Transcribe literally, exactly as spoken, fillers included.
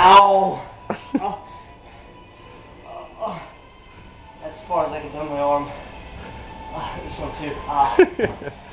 Ow! Oh. Oh. That's as far as I can turn my arm. Uh, this one too. Ah.